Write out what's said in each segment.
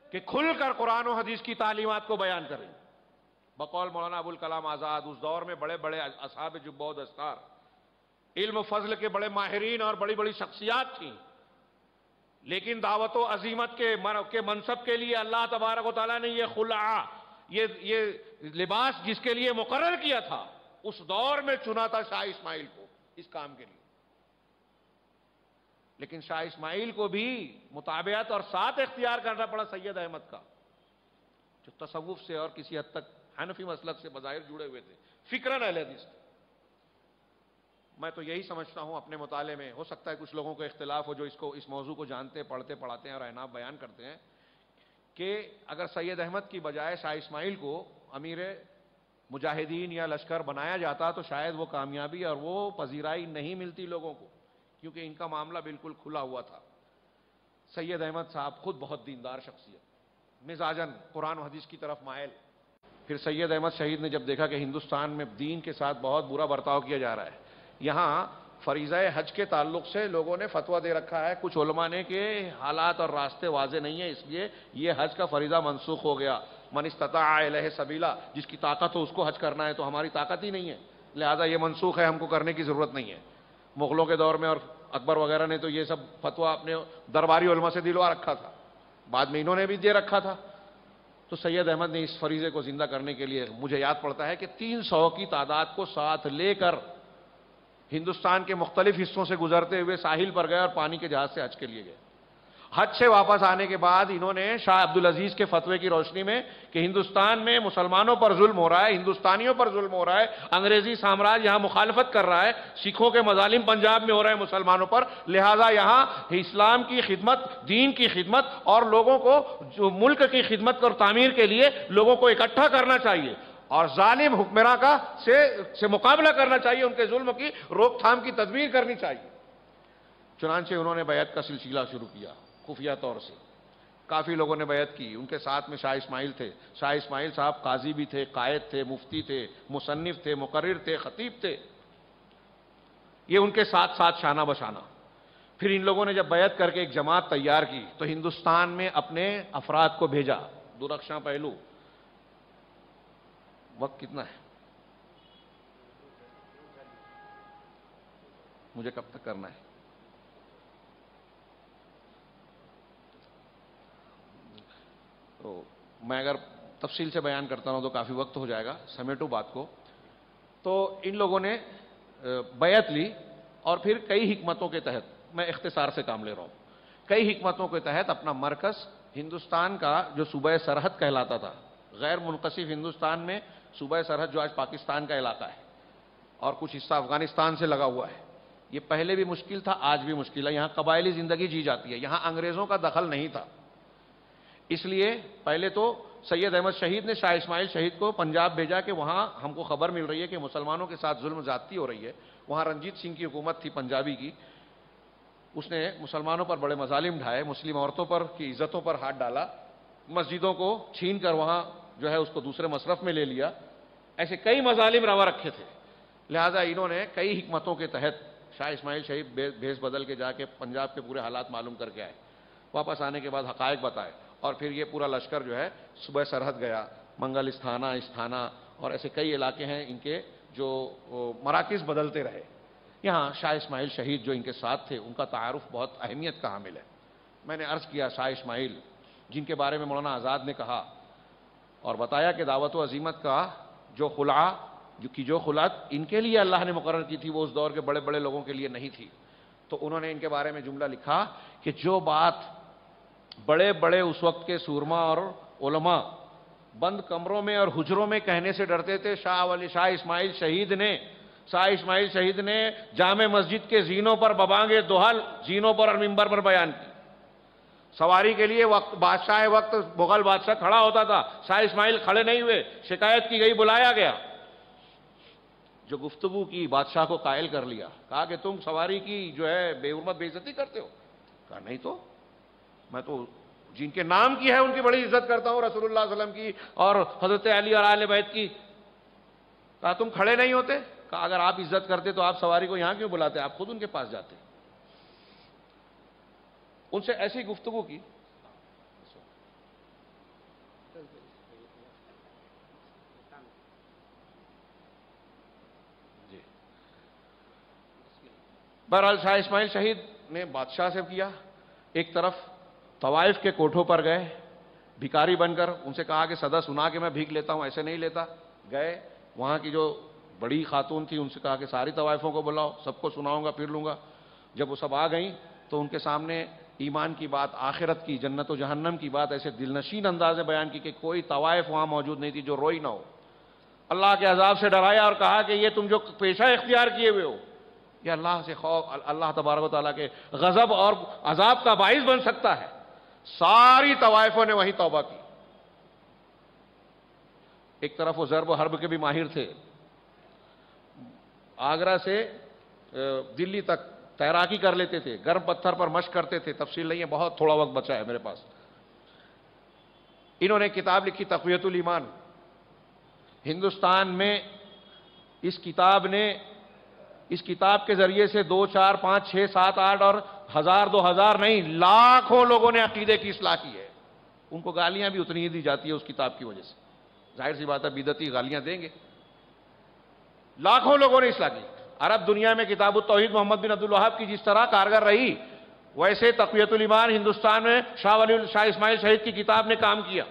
کہ کھل کر قرآن و حدیث کی تعلیمات کو بیان کریں. بقول مولانا ابوالکلام آزاد اس دور میں بڑے بڑے اصحاب جبہ و دستار، علم و فضل کے بڑے ماہرین اور بڑی بڑی شخصیات تھیں، لیکن دعوت و عظیمت کے منصب کے لیے اللہ تبارک و تعالیٰ نے یہ خلع، یہ لباس جس کے لیے مقرر کیا تھا، اس دور میں چنا تھا شاہ اسماعیل کو اس کام کے لیے. لیکن شاہ اسماعیل کو بھی متابعت اور ساتھ اختیار کرنا پڑا سید احمد کا، جو تصوف سے اور کسی حد تک حنفی مسلک سے بظاہر جڑے ہوئے تھے، فکراً اہل حدیث تھے. میں تو یہی سمجھتا ہوں اپنے مطالعے میں، ہو سکتا ہے کچھ لوگوں کو اختلاف ہو جو اس موضوع کو جانتے، پڑھتے پڑھاتے ہیں اور عناب بیان کرتے ہیں، کہ اگر سید احمد کی بجائے شاہ اسماعیل کو امیر مجاہدین یا لشکر بنایا جاتا تو شاید وہ کامیابی اور وہ پذیرائی نہیں ملتی لوگوں کو، کیونکہ ان کا معاملہ بالکل کھلا ہوا تھا. سید احمد صاحب خود بہت دیندار شخصیت، مزاجن قرآن و حدیث کی طرف مائل. پھر سید احمد شہید نے جب دیکھا کہ ہندوستان میں دین کے ساتھ بہت برا برتاؤ کیا جا رہا ہے، یہاں فریضہ حج کے تعلق سے لوگوں نے فتویٰ دے رکھا ہے کچھ علماء نے کہ حالات اور راستے واضح نہیں ہیں، اس لیے یہ حج کا فریضہ منسوخ ہو گیا. من استطاع الیہ سبیلا، جس کی طاقت ہو اس کو حج کرنا ہے، تو ہماری طاقت ہی نہیں ہے، لہذا یہ منسوخ ہے، ہم کو کرنے کی ضرورت نہیں ہے. مغلوں کے دور میں اور اکبر وغیرہ نے تو یہ سب فتویٰ اپنے درباری علماء سے دلوا رکھا تھا، بعد میں انہوں نے بھی دے رکھا تھا. تو سید احمد نے اس فریضے کو زندہ کرنے کے لیے، مجھے یاد پڑتا ہے کہ 300 کی تعداد کو ساتھ لے کر ہندوستان کے مختلف حصوں سے گزرتے ہوئے ساحل پر گئے اور پانی کے جہاز سے حج کے لیے گئے. حج سے واپس آنے کے بعد انہوں نے شاہ عبدالعزیز کے فتوے کی روشنی میں کہ ہندوستان میں مسلمانوں پر ظلم ہو رہا ہے، ہندوستانیوں پر ظلم ہو رہا ہے، انگریزی سامراج یہاں مخالفت کر رہا ہے، سکھوں کے مظالم پنجاب میں ہو رہے ہیں مسلمانوں پر، لہذا یہاں اسلام کی خدمت، دین کی خدمت اور لوگوں کو جو ملک کی خدمت اور تعمیر کے لیے لوگوں کو اکٹھا کرنا چاہیے اور ظالم حکمراں کا سے مقابلہ کرنا چاہیے، ان کے ظلم کی روک تھام کی تدبیر کرنی چاہیے. چنانچہ انہوں نے بیعت کا سلسلہ شروع کیا خفیہ طور سے. کافی لوگوں نے بیعت کی، ان کے ساتھ میں شاہ اسماعیل تھے. شاہ اسماعیل صاحب قاضی بھی تھے، قائد تھے، مفتی تھے، مصنف تھے، مقرر تھے، خطیب تھے. یہ ان کے ساتھ ساتھ شانہ بشانہ. پھر ان لوگوں نے جب بیعت کر کے ایک جماعت تیار کی تو ہندوستان میں اپنے افراد کو بھیجا. درخشاں پہلو. وقت کتنا ہے؟ مجھے کب تک کرنا ہے؟ تو میں اگر تفصیل سے بیان کرتا ہوں تو کافی وقت ہو جائے گا، سمیٹو بات کو. تو ان لوگوں نے بیعت لی اور پھر کئی حکمتوں کے تحت، میں اختصار سے کام لے رہا ہوں، کئی حکمتوں کے تحت اپنا مرکز ہندوستان کا جو صوبہ سرحد کہلاتا تھا، غیر منقسم ہندوستان میں صوبہ سرحد جو آج پاکستان کا علاقہ ہے اور کچھ حصہ افغانستان سے لگا ہوا ہے، یہ پہلے بھی مشکل تھا، آج بھی مشکل ہے. یہاں قبائلی زندگی جی جاتی ہے، یہاں انگریزوں کا دخل نہیں تھا. اس لیے پہلے تو سید احمد شہید نے شاہ اسماعیل شہید کو پنجاب بھیجا کہ وہاں ہم کو خبر مل رہی ہے کہ مسلمانوں کے ساتھ ظلم زیادتی ہو رہی ہے. وہاں رنجیت سنگھ کی حکومت تھی پنجابی کی، اس نے مسلمانوں پر بڑے مظالم ڈھائے، مسلم عورتوں پر کی عزتوں پر ہاتھ ڈالا، مسجدوں کو چھین کر وہاں جو ہے اس کو دوسرے مصرف میں لے لیا. ایسے کئی مظالم روا رکھے تھے، لہذا انہوں نے کئی حکمتوں کے تحت شاہ اسماعیل شہید بھیس بدل کے جا کے پنجاب کے پورے حالات معلوم کر کے آئے. واپس آنے کے بعد حقائق بتائے اور پھر یہ پورا لشکر جو ہے صوبہ سرحد گیا. منگل استھانہ اور ایسے کئی علاقے ہیں ان کے جو مراکز بدلتے رہے. یہاں شاہ اسماعیل شہید جو ان کے ساتھ تھے ان کا تعارف بہت اہمیت کا حامل ہے. میں نے عرض کیا شاہ اسماعیل جن کے بارے میں مولانا آزاد نے کہا اور بتایا کہ دعوت و عزیمت کا جو خلعت ان کے لیے اللہ نے مقرر کی تھی وہ اس دور کے بڑے بڑے لوگوں کے لیے نہیں تھی. تو انہوں نے ان کے بارے میں جملہ لکھا کہ جو بات بڑے بڑے اس وقت کے سورما اور علماء بند کمروں میں اور حجروں میں کہنے سے ڈرتے تھے، شاہ اسماعیل شہید نے جامع مسجد کے زینوں پر ببانگے دوحل زینوں پر اور ممبر پر بیان کی. سواری کے لیے بادشاہ وقت مغل بادشاہ کھڑا ہوتا تھا، شاہ اسماعیل کھڑے نہیں ہوئے، شکایت کی گئی، بلایا گیا. جو گفتگو کی بادشاہ کو قائل کر لیا، کہا کہ تم سواری کی جو ہے بے حرمت بے عزتی کرتے ہو. کہا نہیں تو میں تو جن کے نام کی ہے ان کی بڑی عزت کرتا ہوں، رسول اللہ صلی اللہ علیہ وسلم کی اور حضرت علی اور آل بیت کی. کہا تم کھڑے نہیں ہوتے. کہا اگر آپ عزت کرتے تو آپ سواری کو یہاں کیوں بلاتے، آپ خود ان کے پاس جاتے. ان سے ایسی گفتگو کی. جی بہرحال شاہ اسماعیل شہید نے بادشاہ سے کیا، ایک طرف طوائف کے کوٹھوں پر گئے بھکاری بن کر، ان سے کہا کہ صدا سنا کہ میں بھیک لیتا ہوں، ایسے نہیں لیتا، گئے وہاں کی جو بڑی خاتون تھی ان سے کہا کہ ساری طوائفوں کو بلاؤ، سب کو سناؤں گا پھر لوں گا۔ جب وہ سب آ گئیں تو ان کے سامنے ایمان کی بات، آخرت کی، جنت و جہنم کی بات ایسے دلنشین انداز میں بیان کی کہ کوئی طوائف وہاں موجود نہیں تھی جو روئی نہ ہو۔ اللہ کے عذاب سے ڈرایا اور کہا کہ یہ تم جو پیشہ اختیار کیے ہوئے ہو یہ اللہ سے خوف، اللہ تبارک و تعالیٰ کے غضب اور عذاب کا باعث بن سکتا ہے۔ ساری طوائفوں نے وہی توبہ کی۔ ایک طرف وہ ضرب و حرب کے بھی ماہر تھے، آگرہ سے دلی تک تیراکی کر لیتے تھے، گرم پتھر پر مشق کرتے تھے، تفصیل نہیں ہے، بہت تھوڑا وقت بچا ہے میرے پاس۔ انہوں نے کتاب لکھی تقویۃ الایمان۔ ہندوستان میں اس کتاب کے ذریعے سے 2 4 5 6 7 8 اور 1000 2000 نہیں، لاکھوں لوگوں نے عقیدے کی اصلاح کی ہے۔ ان کو گالیاں بھی اتنی ہی دی جاتی ہے اس کتاب کی وجہ سے، ظاہر سی بات ہے بدعتی گالیاں دیں گے۔ لاکھوں لوگوں نے اصلاح کی۔ عرب دنیا میں کتاب التوحید محمد بن عبد الوہاب کی جس طرح کارگر رہی، ویسے تقویۃ الایمان ہندوستان میں شاہ اسماعیل شہید کی کتاب نے کام کیا،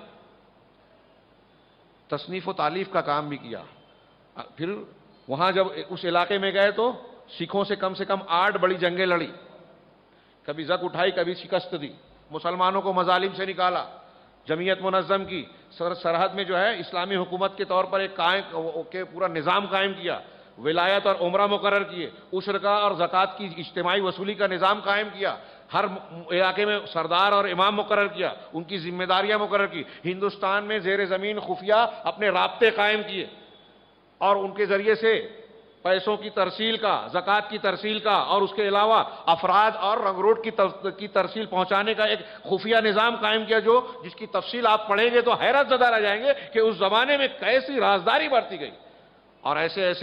تصنیف و تالیف کا کام بھی کیا۔ پھر وہاں جب اس علاقے میں گئے تو سکھوں سے کم 8 بڑی جنگیں لڑی، کبھی زک اٹھائی، کبھی شکست دی، مسلمانوں کو مظالم سے نکالا، جمعیت منظم کی، سرحد میں جو ہے اسلامی حکومت کے طور پر ایک پورا نظام قائم کیا، ولایت اور عمرہ مقرر کیے، عشر کا اور زکوٰۃ کی اجتماعی وصولی کا نظام قائم کیا، ہر علاقے میں سردار اور امام مقرر کیا، ان کی ذمہ داریاں مقرر کی، ہندوستان میں زیر زمین خفیہ اپنے رابطے قائم کیے، اور ان کے ذریعے سے پیسوں کی ترسیل کا، زکوٰۃ کی ترسیل کا، اور اس کے علاوہ افراد اور رنگ روٹ کی ترسیل پہنچانے کا ایک خفیہ نظام قائم کیا، جس کی تفصیل آپ پڑھیں گے تو حیرت زدہ رہ جائیں گے کہ اس زمانے میں کیسی رازداری برتی گئی، اور ایسے ایسے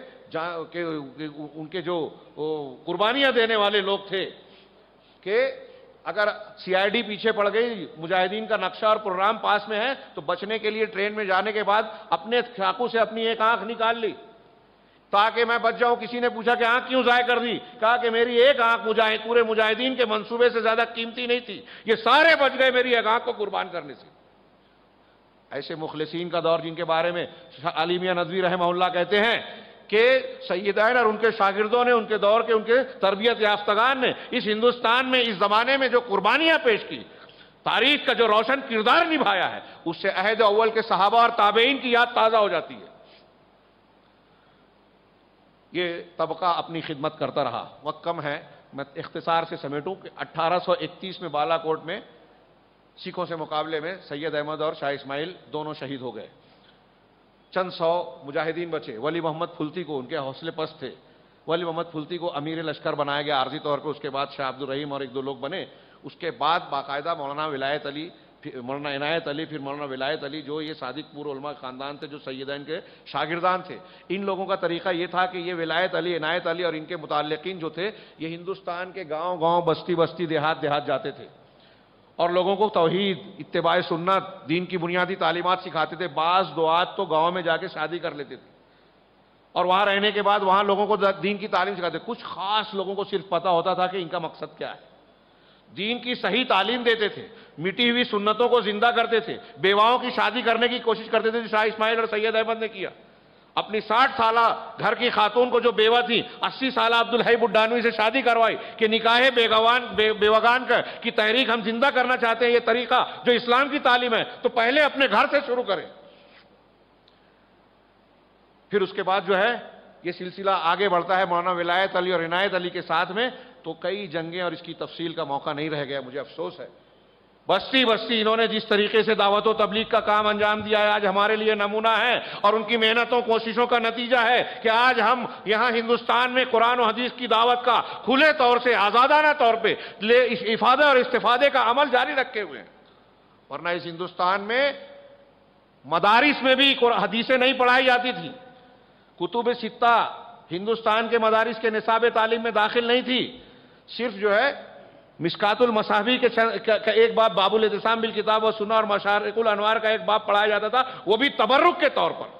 ان کے جو قربانیاں دینے والے لوگ تھے کہ اگر سی آئی ڈی پیچھے پڑ گئی، مجاہدین کا نقشہ اور پروگرام پاس میں ہے تو بچنے کے لیے ٹرین میں جانے کے بعد اپنے چاقو سے اپنی ایک آنکھ نکال لی تاکہ میں بچ جاؤں۔ کسی نے پوچھا کہ آنکھ کیوں ضائع کر دی؟ کہا کہ میری ایک آنکھ پورے مجاہدین کے منصوبے سے زیادہ قیمتی نہیں تھی، یہ سارے بچ گئے میری ایک آنکھ کو قربان کرنے سے۔ ایسے مخلصین کا دور جن کے بارے میں علی میاں ندوی رحمہ اللہ کہتے ہیں کہ سیدین اور ان کے شاگردوں نے، ان کے دور کے ان کے تربیت یافتگان نے اس ہندوستان میں اس زمانے میں جو قربانیاں پیش کی، تاریخ کا جو روشن کردار نبھایا ہے، اس سے عہد اول کے صحابہ اور تابعین کی یاد تازہ ہو جاتی ہے۔ یہ طبقہ اپنی خدمت کرتا رہا۔ وقت کم ہے، میں اختصار سے سمیٹوں کہ 1831 میں بالا کوٹ میں سکھوں سے مقابلے میں سید احمد اور شاہ اسماعیل دونوں شہید ہو گئے، چند 100 مجاہدین بچے۔ ولی محمد پھلتی کو، ان کے حوصلے پست تھے، ولی محمد پھلتی کو امیر لشکر بنایا گیا عارضی طور پہ، اس کے بعد شاہ عبد الرحیم اور 1 2 لوگ بنے۔ اس کے بعد باقاعدہ مولانا عنایت علی، پھر مولانا ولایت علی، جو یہ صادق پور علماء خاندان تھے، جو سیدین کے شاگردان تھے۔ ان لوگوں کا طریقہ یہ تھا کہ یہ ولایت علی، عنایت علی اور ان کے متعلقین جو تھے، یہ ہندوستان کے گاؤں بستی دیہات جاتے تھے اور لوگوں کو توحید، اتباع سنت، دین کی بنیادی تعلیمات سکھاتے تھے۔ بعض دعات تو گاؤں میں جا کے شادی کر لیتے تھے اور وہاں رہنے کے بعد وہاں لوگوں کو دین کی تعلیم سکھاتے تھے۔ کچھ خاص لوگوں کو صرف پتا ہوتا تھا کہ ان کا مقصد کیا ہے، دین کی صحیح تعلیم دیتے تھے، مٹی ہوئی سنتوں کو زندہ کرتے تھے، بیواؤں کی شادی کرنے کی کوشش کرتے تھے، جو شاہ اسماعیل اور سید احمد نے کیا۔ اپنی 60 سالہ گھر کی خاتون کو جو بیوہ تھی، 80 سالہ عبدالحی بڈانوی سے شادی کروائی کہ نکاح بیوگان کی تحریک ہم زندہ کرنا چاہتے ہیں، یہ طریقہ جو اسلام کی تعلیم ہے تو پہلے اپنے گھر سے شروع کریں۔ پھر اس کے بعد جو ہے یہ سلسلہ آگے بڑھتا ہے مولانا ولایت علی اور عنایت علی کے ساتھ میں، تو کئی جنگیں، اور اس کی تفصیل کا موقع نہیں رہ گیا، مجھے افسوس ہے۔ بستی انہوں نے جس طریقے سے دعوت و تبلیغ کا کام انجام دیا ہے، آج ہمارے لیے نمونہ ہے، اور ان کی محنتوں کوششوں کا نتیجہ ہے کہ آج ہم یہاں ہندوستان میں قرآن و حدیث کی دعوت کا کھلے طور سے، آزادانہ طور پہ افادہ اور استفادے کا عمل جاری رکھے ہوئے ہیں۔ ورنہ اس ہندوستان میں مدارس میں بھی حدیثیں نہیں پڑھائی جاتی تھی، کتب ستہ ہندوستان کے مدارس کے نصاب تعلیم میں داخل نہیں تھی، صرف جو ہے مشکات المصابیح کا ایک باب باب الاعتصام بالکتاب و سنہ اور مشارق الانوار کا ایک باب پڑھایا جاتا تھا، وہ بھی تبرک کے طور پر۔